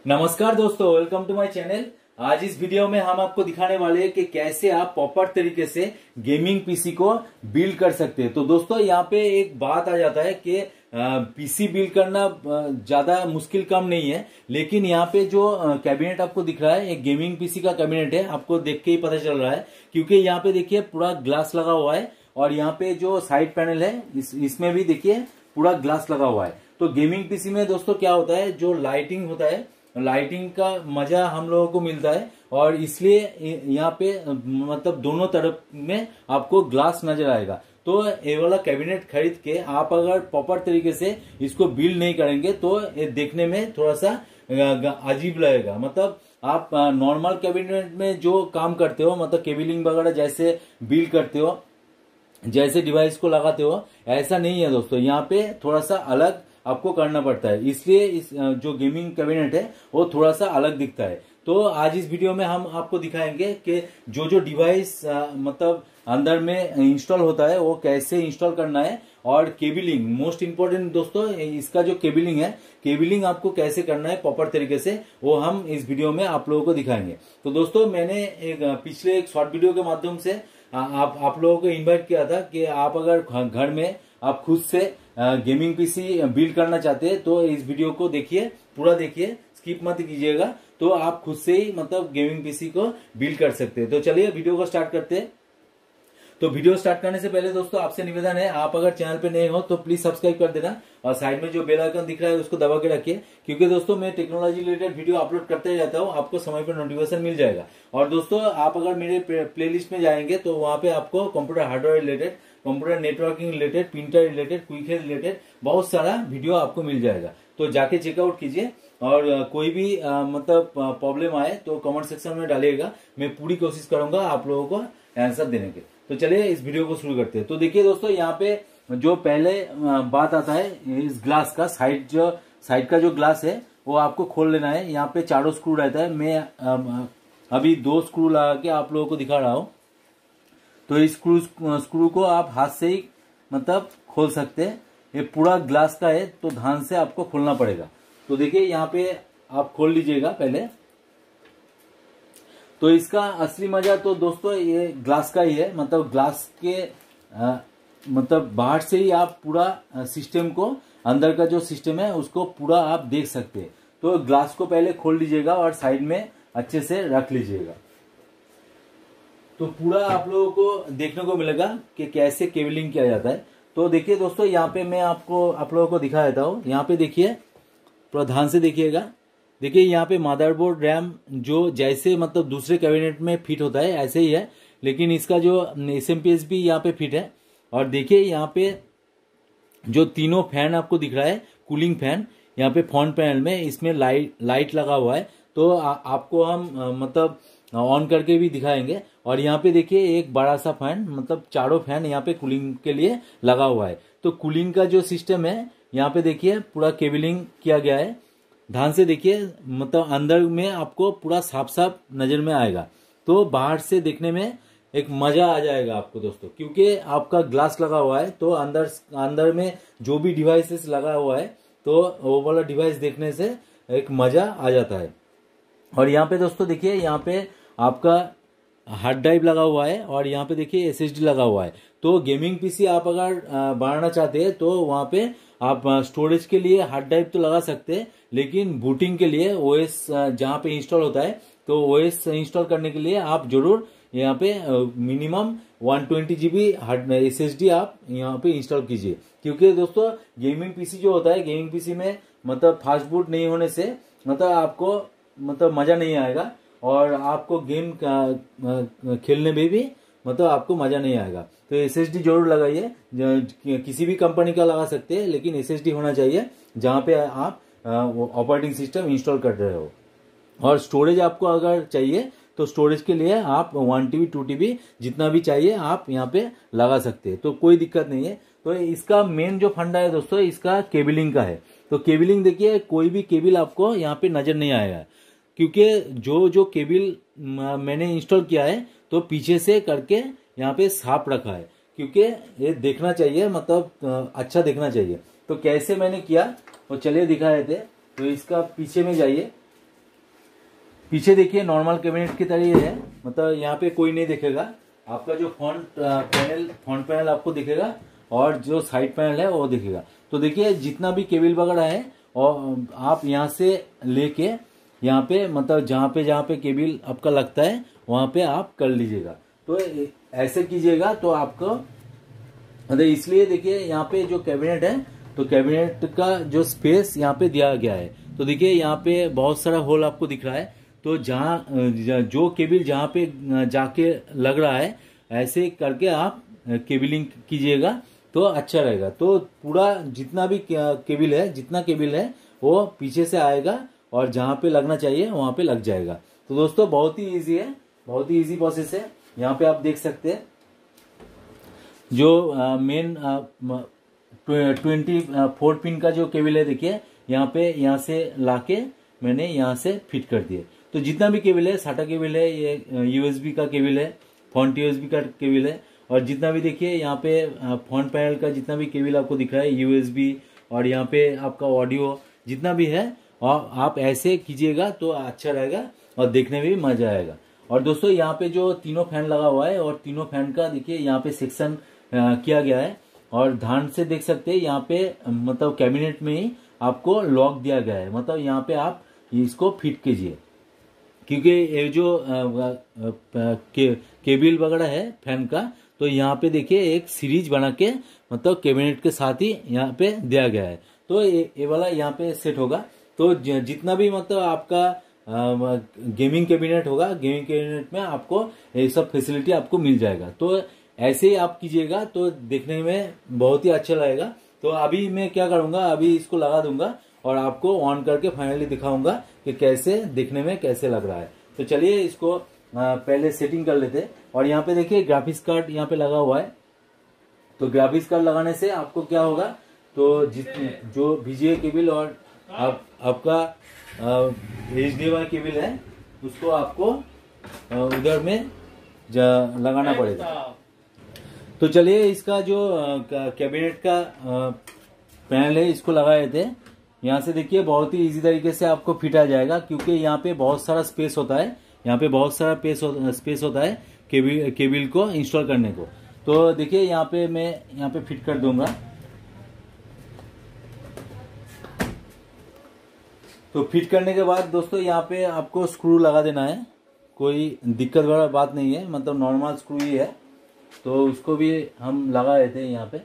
नमस्कार दोस्तों, welcome to my channel. आज इस वीडियो में हम आपको दिखाने वाले हैं कि कैसे आप प्रॉपर तरीके से गेमिंग पीसी को बिल्ड कर सकते हैं। तो दोस्तों यहाँ पे एक बात आ जाता है कि पीसी बिल्ड करना ज्यादा मुश्किल काम नहीं है, लेकिन यहाँ पे जो कैबिनेट आपको दिख रहा है एक गेमिंग पीसी का कैबिनेट है। आपको देख के ही पता चल रहा है क्योंकि यहाँ पे देखिए पूरा ग्लास लगा हुआ है और यहाँ पे जो साइड पैनल है इसमें भी देखिए पूरा ग्लास लगा हुआ है। तो गेमिंग पीसी में दोस्तों क्या होता है, जो लाइटिंग होता है, लाइटिंग का मजा हम लोगों को मिलता है और इसलिए यहाँ पे मतलब दोनों तरफ में आपको ग्लास नजर आएगा। तो ये वाला कैबिनेट खरीद के आप अगर प्रॉपर तरीके से इसको बिल्ड नहीं करेंगे तो ये देखने में थोड़ा सा अजीब लगेगा। मतलब आप नॉर्मल कैबिनेट में जो काम करते हो, मतलब केबलिंग वगैरह जैसे बिल्ड करते हो, जैसे डिवाइस को लगाते हो, ऐसा नहीं है दोस्तों। यहाँ पे थोड़ा सा अलग आपको करना पड़ता है, इसलिए इस जो गेमिंग कैबिनेट है वो थोड़ा सा अलग दिखता है। तो आज इस वीडियो में हम आपको दिखाएंगे कि जो डिवाइस मतलब अंदर में इंस्टॉल होता है वो कैसे इंस्टॉल करना है, और केबलिंग मोस्ट इंपोर्टेंट दोस्तों, इसका जो केबलिंग है, केबलिंग आपको कैसे करना है प्रॉपर तरीके से, वो हम इस वीडियो में आप लोगों को दिखाएंगे। तो दोस्तों मैंने पिछले एक शॉर्ट वीडियो के माध्यम से आप लोगों को इन्वाइट किया था कि आप अगर घर में आप खुद से गेमिंग पीसी बिल्ड करना चाहते हैं तो इस वीडियो को देखिए, पूरा देखिए, स्किप मत कीजिएगा, तो आप खुद से ही मतलब गेमिंग पीसी को बिल्ड कर सकते हैं। तो चलिए वीडियो को स्टार्ट करते हैं। तो वीडियो स्टार्ट करने से पहले दोस्तों आपसे निवेदन है, आप अगर चैनल पे नए हो तो प्लीज सब्सक्राइब कर देना और साइड में जो बेल आइकन दिख रहा है उसको दबा के रखिए, क्योंकि दोस्तों मैं टेक्नोलॉजी रिलेटेड वीडियो अपलोड करते ही रहता हूँ, आपको समय पर नोटिफिकेशन मिल जाएगा। और दोस्तों आप अगर मेरे प्लेलिस्ट में जाएंगे तो वहां पे आपको computer hardware related, computer networking related, printer related, quick health related बहुत सारा वीडियो आपको मिल जाएगा। तो जाके चेकआउट कीजिए और कोई भी मतलब प्रॉब्लम आए तो कमेंट सेक्शन में डालिएगा, मैं पूरी कोशिश करूंगा आप लोगों को आंसर देने के। तो चलिए इस वीडियो को शुरू करते हैं। तो देखिए दोस्तों यहाँ पे जो पहले बात आता है इस ग्लास का, साइड का जो ग्लास है वो आपको खोल लेना है। यहाँ पे चारों स्क्रू रहता है, मैं अभी 2 स्क्रू लगा के आप लोगों को दिखा रहा हूँ। तो इस स्क्रू को आप हाथ से ही मतलब खोल सकते हैं। ये पूरा ग्लास का है तो ध्यान से आपको खोलना पड़ेगा। तो देखिए यहाँ पे आप खोल लीजिएगा पहले। तो इसका असली मजा तो दोस्तों ये ग्लास का ही है, मतलब ग्लास के मतलब बाहर से ही आप पूरा सिस्टम को, अंदर का जो सिस्टम है उसको पूरा आप देख सकते हैं। तो ग्लास को पहले खोल लीजिएगा और साइड में अच्छे से रख लीजिएगा, तो पूरा आप लोगों को देखने को मिलेगा कि कैसे केबलिंग किया जाता है। तो देखिए दोस्तों यहाँ पे मैं आप लोगों को दिखा देता हूँ। यहाँ पे देखिए, थोड़ा ध्यान से देखिएगा। देखिए यहाँ पे मदरबोर्ड, रैम जो जैसे मतलब दूसरे कैबिनेट में फिट होता है ऐसे ही है, लेकिन इसका जो SMPS भी यहाँ पे फिट है। और देखिए यहाँ पे जो तीनों फैन आपको दिख रहा है, कूलिंग फैन, यहाँ पे फ्रंट पैनल में इसमें लाइट लगा हुआ है। तो आपको हम मतलब ऑन करके भी दिखाएंगे। और यहाँ पे देखिए एक बड़ा सा फैन, मतलब चारों फैन यहाँ पे कूलिंग के लिए लगा हुआ है। तो कूलिंग का जो सिस्टम है यहाँ पे देखिए पूरा केबलिंग किया गया है, ध्यान से देखिए, मतलब अंदर में आपको पूरा साफ साफ नजर में आएगा। तो बाहर से देखने में एक मजा आ जाएगा आपको दोस्तों, क्योंकि आपका ग्लास लगा हुआ है तो अंदर में जो भी डिवाइसेस लगा हुआ है तो वो वाला डिवाइस देखने से एक मजा आ जाता है। और यहाँ पे दोस्तों देखिए, यहाँ पे आपका हार्ड ड्राइव लगा हुआ है और यहाँ पे देखिए SSD लगा हुआ है। तो गेमिंग पीसी आप अगर बढ़ाना चाहते हैं तो वहां पे आप स्टोरेज के लिए हार्ड ड्राइव तो लगा सकते हैं, लेकिन बूटिंग के लिए OS जहाँ पे इंस्टॉल होता है तो OS इंस्टॉल करने के लिए आप जरूर यहाँ पे मिनिमम 120 GB हार्ड SSD आप यहाँ पे इंस्टॉल कीजिए, क्योंकि दोस्तों गेमिंग पीसी जो होता है, गेमिंग पीसी में मतलब फास्ट बूट नहीं होने से मतलब आपको मतलब मजा नहीं आएगा और आपको गेम खेलने में भी मतलब आपको मजा नहीं आएगा। तो SSD जरूर लगाइए, किसी भी कंपनी का लगा सकते हैं, लेकिन SSD होना चाहिए जहां पे आप ऑपरेटिंग सिस्टम इंस्टॉल कर रहे हो। और स्टोरेज आपको अगर चाहिए तो स्टोरेज के लिए आप 1 TB 2 TB जितना भी चाहिए आप यहाँ पे लगा सकते हैं, तो कोई दिक्कत नहीं है। तो इसका मेन जो फंडा है दोस्तों, इसका केबलिंग का है। तो केबलिंग देखिए, कोई भी केबल आपको यहाँ पे नजर नहीं आएगा, क्योंकि जो केबल मैंने इंस्टॉल किया है तो पीछे से करके यहाँ पे साफ रखा है, क्योंकि ये देखना चाहिए, मतलब अच्छा देखना चाहिए। तो कैसे मैंने किया वो चलिए दिखा देते। तो इसका पीछे में जाइए, पीछे देखिए नॉर्मल कैबिनेट की तरह है, मतलब यहाँ पे कोई नहीं देखेगा। आपका जो फ्रंट पैनल आपको दिखेगा और जो साइड पैनल है वो दिखेगा। तो देखिए जितना भी केबल वगैरह है और आप यहाँ से लेके यहाँ पे मतलब जहाँ पे केबल आपका लगता है वहां पे आप कर लीजिएगा। तो ऐसे कीजिएगा तो आपको मतलब इसलिए देखिए यहाँ पे जो कैबिनेट है तो कैबिनेट का जो स्पेस यहाँ पे दिया गया है। तो देखिए यहाँ पे बहुत सारा होल आपको दिख रहा है। तो जो केबल जहाँ पे जाके लग रहा है ऐसे करके आप केबलिंग कीजिएगा तो अच्छा रहेगा। तो पूरा जितना केबल है वो पीछे से आएगा और जहाँ पे लगना चाहिए वहां पे लग जाएगा। तो दोस्तों बहुत ही इजी है, बहुत ही इजी प्रोसेस है। यहाँ पे आप देख सकते हैं जो मेन 24 पिन का जो केबल है देखिए यहाँ से लाके मैंने यहाँ से फिट कर दिए। तो जितना भी केबल है साटा केबल है, ये यूएसबी का केबल है, फ्रंट यूएसबी का केबल है। और जितना भी देखिए यहाँ पे फ्रंट पैनल का जितना भी केबल आपको दिख रहा है यूएसबी और यहाँ पे आपका ऑडियो जितना भी है और आप ऐसे कीजिएगा तो अच्छा रहेगा और देखने में भी मजा आएगा। और दोस्तों यहाँ पे जो तीनों फैन लगा हुआ है और तीनों फैन का देखिए यहाँ पे सेक्शन किया गया है और ध्यान से देख सकते हैं यहाँ पे मतलब कैबिनेट में ही आपको लॉक दिया गया है। मतलब यहाँ पे आप इसको फिट कीजिए क्योंकि ये जो केबल वगैरह है फैन का तो यहाँ पे देखिए एक सीरीज बना के मतलब कैबिनेट के साथ ही यहाँ पे दिया गया है। तो ये वाला यहाँ पे सेट होगा। तो जितना भी मतलब आपका गेमिंग कैबिनेट होगा, गेमिंग कैबिनेट में आपको ये सब फैसिलिटी आपको मिल जाएगा। तो ऐसे ही आप कीजिएगा तो देखने में बहुत ही अच्छा लगेगा। तो अभी मैं क्या करूंगा, अभी इसको लगा दूंगा और आपको ऑन करके फाइनली दिखाऊंगा कि कैसे दिखने में कैसे लग रहा है। तो चलिए इसको पहले सेटिंग कर लेते हैं। और यहाँ पे देखिए ग्राफिक्स कार्ड यहाँ पे लगा हुआ है। तो ग्राफिक्स कार्ड लगाने से आपको क्या होगा, तो जो VGA केबल और आपका HDMI केबल है उसको आपको उधर में लगाना पड़ेगा। तो चलिए इसका जो कैबिनेट का पैनल है इसको लगाए थे। यहाँ से देखिए बहुत ही इजी तरीके से आपको फिट आ जाएगा क्योंकि यहाँ पे बहुत सारा स्पेस होता है, यहाँ पे बहुत सारा स्पेस होता है केबल को इंस्टॉल करने को। तो देखिए यहाँ पे मैं यहाँ पे फिट कर दूंगा। तो फिट करने के बाद दोस्तों यहाँ पे आपको स्क्रू लगा देना है, कोई दिक्कत वाला बात नहीं है, मतलब नॉर्मल स्क्रू ही है। तो उसको भी हम लगा देते हैं यहाँ पे।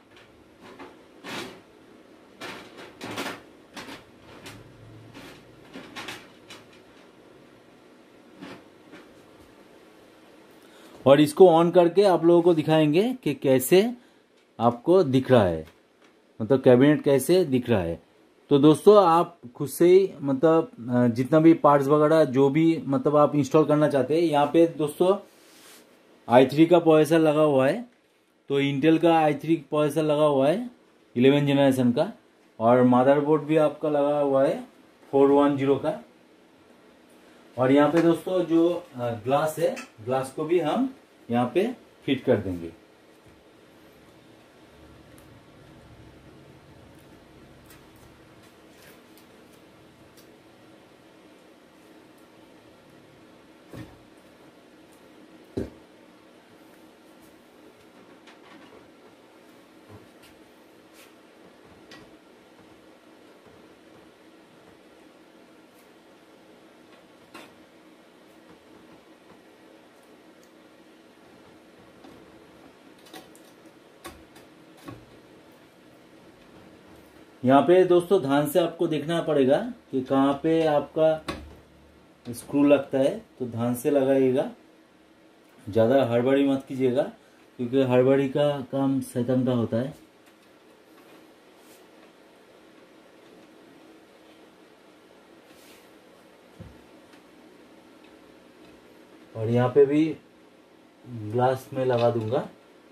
और इसको ऑन करके आप लोगों को दिखाएंगे कि कैसे आपको दिख रहा है, मतलब कैबिनेट कैसे दिख रहा है। तो दोस्तों आप खुद से ही मतलब जितना भी पार्ट्स वगैरह जो भी मतलब आप इंस्टॉल करना चाहते हैं। यहाँ पे दोस्तों i3 का प्रोसेसर लगा हुआ है। तो इंटेल का i3 प्रोसेसर लगा हुआ है 11 जनरेशन का। और मदरबोर्ड भी आपका लगा हुआ है 410 का। और यहाँ पे दोस्तों जो ग्लास है, ग्लास को भी हम यहाँ पे फिट कर देंगे। यहाँ पे दोस्तों ध्यान से आपको देखना पड़ेगा कि कहाँ पे आपका स्क्रू लगता है। तो ध्यान से लगाइएगा, ज़्यादा हड़बड़ी मत कीजिएगा क्योंकि हड़बड़ी का काम शैतान का होता है। और यहाँ पे भी ग्लास में लगा दूंगा।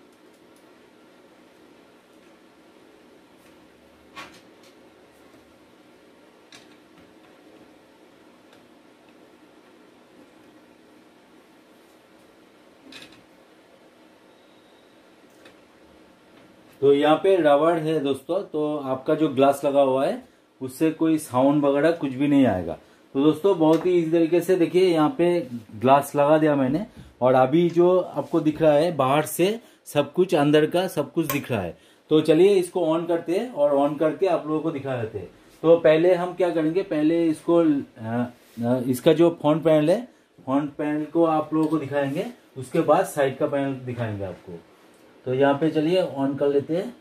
तो यहाँ पे रबड़ है दोस्तों, तो आपका जो ग्लास लगा हुआ है उससे कोई साउंड वगैरह कुछ भी नहीं आएगा। तो दोस्तों बहुत ही इसी तरीके से देखिए यहाँ पे ग्लास लगा दिया मैंने, और अभी जो आपको दिख रहा है बाहर से सब कुछ, अंदर का सब कुछ दिख रहा है। तो चलिए इसको ऑन करते हैं और ऑन करके आप लोगों को दिखा देते हैं। तो पहले हम क्या करेंगे, पहले इसको इसका जो फ्रंट पैनल है, फ्रंट पैनल को आप लोगों को दिखाएंगे, उसके बाद साइड का पैनल दिखाएंगे आपको। तो यहाँ पे चलिए ऑन कर लेते हैं।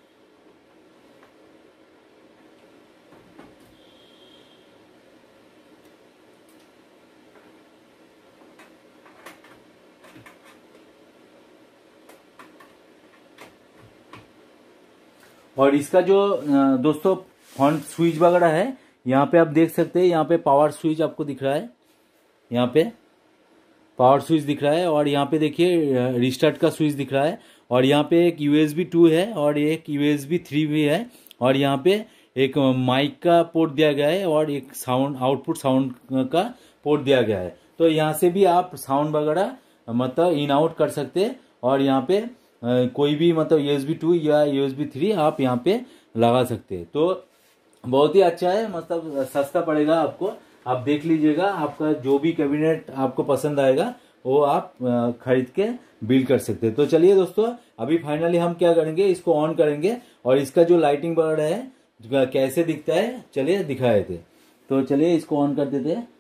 और इसका जो दोस्तों फ्रंट स्विच वगैरह है, यहाँ पे आप देख सकते हैं, यहाँ पे पावर स्विच आपको दिख रहा है, यहाँ पे पावर स्विच दिख रहा है, और यहाँ पे देखिए रिस्टार्ट का स्विच दिख रहा है, और यहाँ पे एक USB 2 है और एक USB 3 भी है, और यहाँ पे एक माइक का पोर्ट दिया गया है और एक साउंड आउटपुट साउंड का पोर्ट दिया गया है। तो यहाँ से भी आप साउंड वगैरह मतलब इन आउट कर सकते हैं, और यहाँ पे कोई भी मतलब USB 2 या USB 3 आप यहाँ पे लगा सकते हैं। तो बहुत ही अच्छा है, मतलब सस्ता पड़ेगा आपको, आप देख लीजिएगा, आपका जो भी कैबिनेट आपको पसंद आएगा वो आप खरीद के बिल्ड कर सकते हैं। तो चलिए दोस्तों अभी फाइनली हम क्या करेंगे, इसको ऑन करेंगे और इसका जो लाइटिंग वगैरह है कैसे दिखता है चलिए दिखा देते। तो चलिए इसको ऑन कर देते हैं।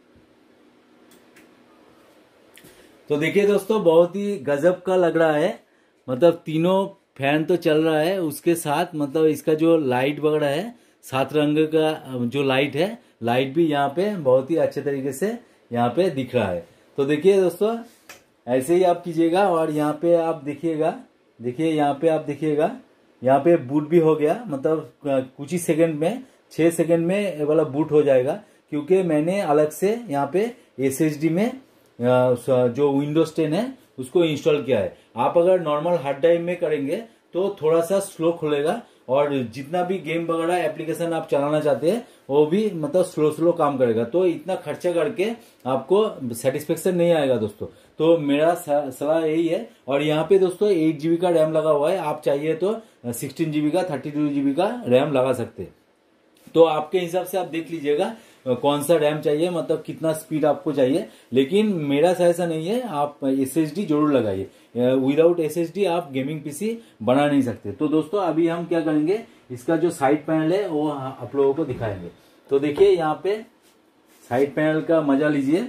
तो देखिए दोस्तों बहुत ही गजब का लग रहा है, मतलब तीनों फैन तो चल रहा है, उसके साथ मतलब इसका जो लाइट वगैरह है, 7 रंग का जो लाइट है, लाइट भी यहाँ पे बहुत ही अच्छे तरीके से यहाँ पे दिख रहा है। तो देखिए दोस्तों ऐसे ही आप कीजिएगा, और यहाँ पे आप देखिएगा, देखिए यहाँ पे आप देखिएगा, यहाँ पे बूट भी हो गया, मतलब कुछ ही सेकंड में 6 सेकंड में वाला बूट हो जाएगा, क्योंकि मैंने अलग से यहाँ पे SSD में जो विंडोज 10 है उसको इंस्टॉल किया है। आप अगर नॉर्मल हार्ड ड्राइव में करेंगे तो थोड़ा सा स्लो खुलेगा, और जितना भी गेम वगैरह एप्लीकेशन आप चलाना चाहते हैं वो भी मतलब स्लो काम करेगा। तो इतना खर्चा करके आपको सेटिस्फेक्शन नहीं आएगा दोस्तों। तो मेरा सलाह यही है। और यहाँ पे दोस्तों 8 GB का रैम लगा हुआ है, आप चाहिए तो 16 GB का 32 GB का रैम लगा सकते हैं। तो आपके हिसाब से आप देख लीजिएगा कौन सा रैम चाहिए, मतलब कितना स्पीड आपको चाहिए। लेकिन मेरा ऐसा नहीं है, आप SSD जरूर लगाइए, विदाउट SSD आप गेमिंग पीसी बना नहीं सकते। तो दोस्तों अभी हम क्या करेंगे, इसका जो साइड पैनल है वो आप लोगों को दिखाएंगे। तो देखिए यहाँ पे साइड पैनल का मजा लीजिए,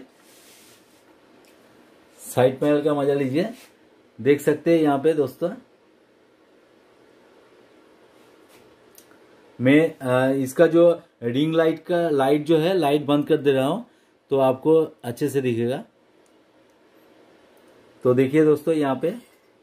साइड पैनल का मजा लीजिए, देख सकते हैं यहाँ पे दोस्तों। मैं इसका जो रिंग लाइट का लाइट जो है, लाइट बंद कर दे रहा हूं तो आपको अच्छे से दिखेगा। तो देखिए दोस्तों यहाँ पे,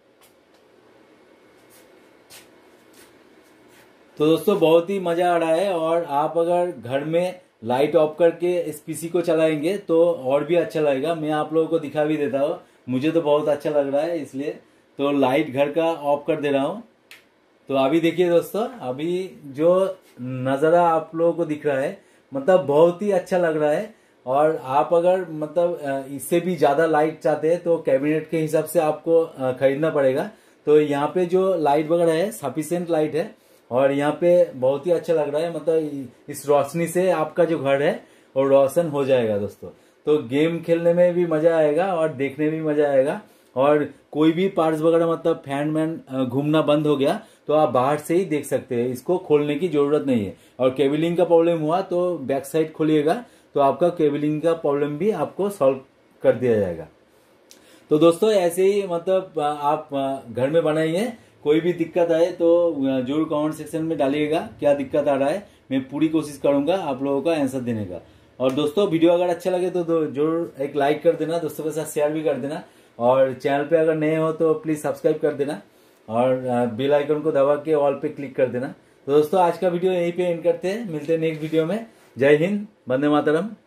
तो दोस्तों बहुत ही मजा आ रहा है। और आप अगर घर में लाइट ऑफ करके इस पीसी को चलाएंगे तो और भी अच्छा लगेगा। मैं आप लोगों को दिखा भी देता हूँ, मुझे तो बहुत अच्छा लग रहा है, इसलिए तो लाइट घर का ऑफ कर दे रहा हूँ। तो अभी देखिए दोस्तों, अभी जो नज़ारा आप लोगों को दिख रहा है मतलब बहुत ही अच्छा लग रहा है। और आप अगर मतलब इससे भी ज़्यादा लाइट चाहते हैं तो कैबिनेट के हिसाब से आपको खरीदना पड़ेगा। तो यहाँ पे जो लाइट वगैरह है सफिशिएंट लाइट है, और यहाँ पे बहुत ही अच्छा लग रहा है, मतलब इस रोशनी से आपका जो घर है वो रोशन हो जाएगा दोस्तों। तो गेम खेलने में भी मजा आएगा और देखने में भी मजा आएगा। और कोई भी पार्ट्स वगैरह मतलब फैन मैन घूमना बंद हो गया तो आप बाहर से ही देख सकते हैं, इसको खोलने की जरूरत नहीं है। और केबलिंग का प्रॉब्लम हुआ तो बैक साइड खोलिएगा तो आपका केबलिंग का प्रॉब्लम भी आपको सॉल्व कर दिया जाएगा। तो दोस्तों ऐसे ही मतलब आप घर में बनाइए, कोई भी दिक्कत आए तो जरूर कमेंट सेक्शन में डालिएगा क्या दिक्कत आ रहा है, मैं पूरी कोशिश करूंगा आप लोगों का आंसर देने का। और दोस्तों वीडियो अगर अच्छा लगे तो जरूर एक लाइक कर देना, दोस्तों के साथ शेयर भी कर देना, और चैनल पे अगर नए हो तो प्लीज सब्सक्राइब कर देना, और बेल आइकन को दबा के ऑल पे क्लिक कर देना। तो दोस्तों आज का वीडियो यहीं पे एंड करते हैं, मिलते हैं नेक्स्ट वीडियो में। जय हिंद, वंदे मातरम।